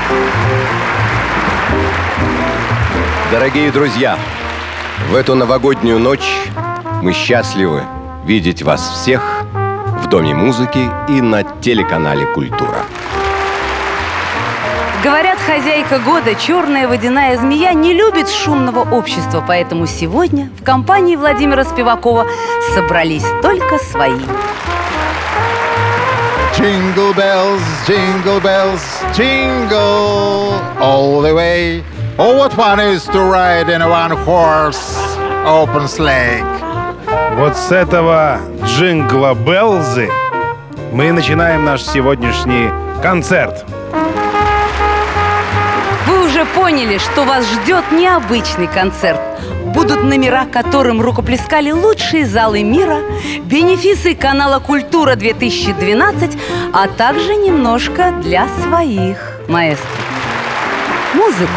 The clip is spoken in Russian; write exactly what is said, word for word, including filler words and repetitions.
Дорогие друзья, в эту новогоднюю ночь мы счастливы видеть вас всех в Доме музыки и на телеканале «Культура». Говорят, хозяйка года, черная водяная змея, не любит шумного общества, поэтому сегодня в компании Владимира Спивакова собрались только свои. Jingle bells, jingle bells, jingle all the way. Oh, what fun is to ride in a one-horse open sleigh. Вот с этого джингла Беллзы мы начинаем наш сегодняшний концерт. Вы уже поняли, что вас ждет необычный концерт. Будут номера, которым рукоплескали лучшие залы мира, бенефисы канала «Культура-две тысячи двенадцать», а также немножко для своих маэстро. Музыку.